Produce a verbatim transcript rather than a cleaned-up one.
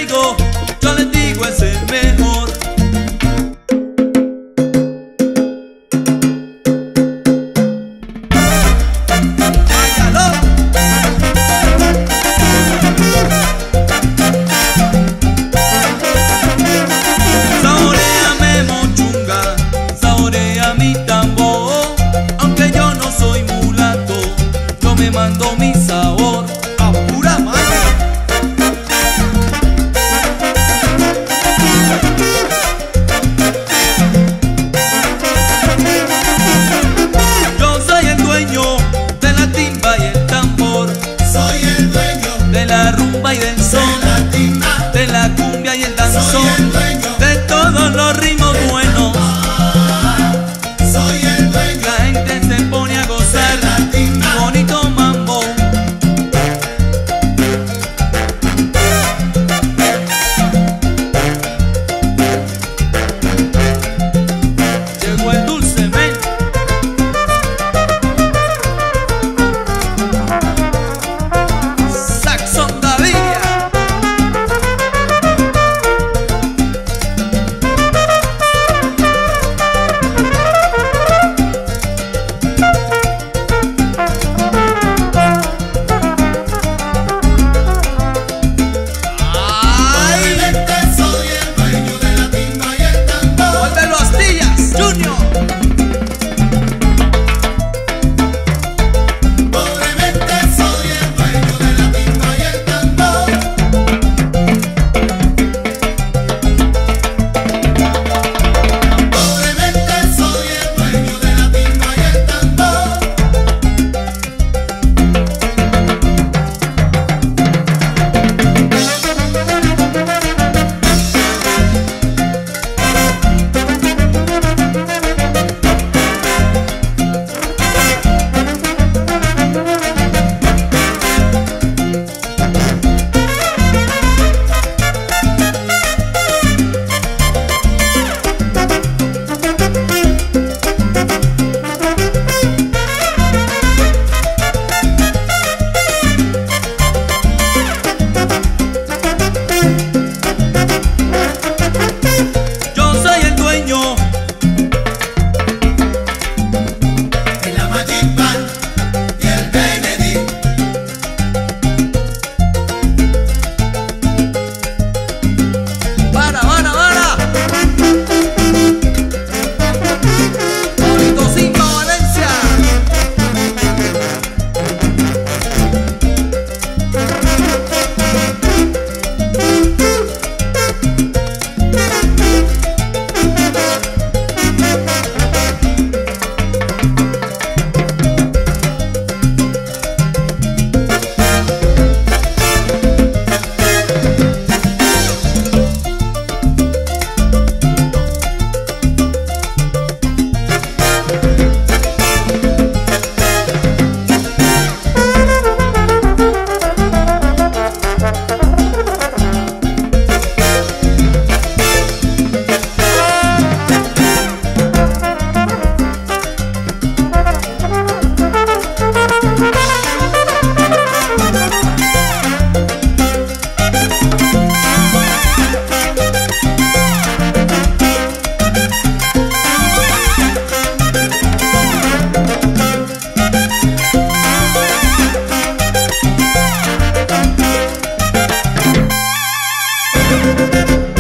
traigo, yo les digo es el mejor. Saboréame mochunga, saborea mi tambor. Aunque yo no soy mulato, yo me mando mi sabor a pura madre. Yo soy el dueño de la timba y el tambor. Soy el dueño de la rumba y del de son, la timba. de la cumbia y el Soy danzón, el dueño de todos los ritmos buenos. Soy el dueño La gente se pone a gozar de la timba. bonito mambo. Llegó el dulce men. Saxon Gaviria. ¡Ay! Pobremente soy el dueño de la timba y el tambor. ¡Vuélvelo Astillas, Junior! Pobremente soy el dueño de la timba y el tambor. Pobremente soy el dueño de la timba y el tambor. Yo soy el dueño En la Magic Band y el Benedict. para, para, para. Bonito Simba Valencia. Thank you.